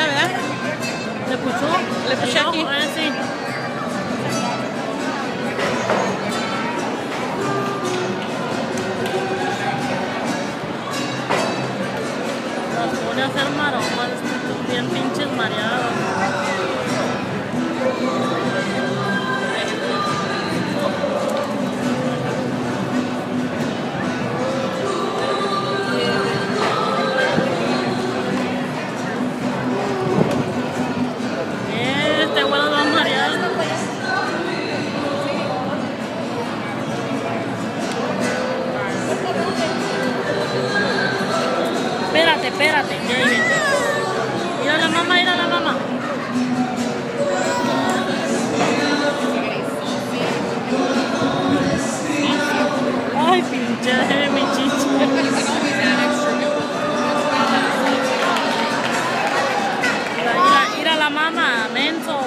¿verdad? ¿Le puchó? Le puché aquí. Sí. Nos pone a hacer maromas, bien pinches mareados. Este güey nos va a marear. Espérate, ya viene. Mira la mamá, mira la mamá. Ay, pinche, déjeme mi chichi. Mira la mamá, menso.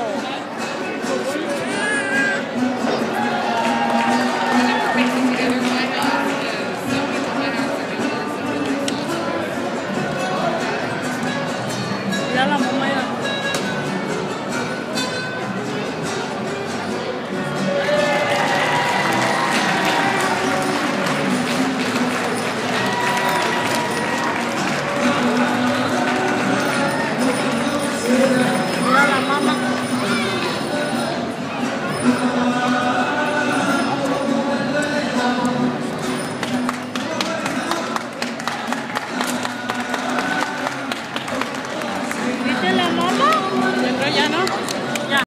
Mira la mamá, mira. Mira la mamá.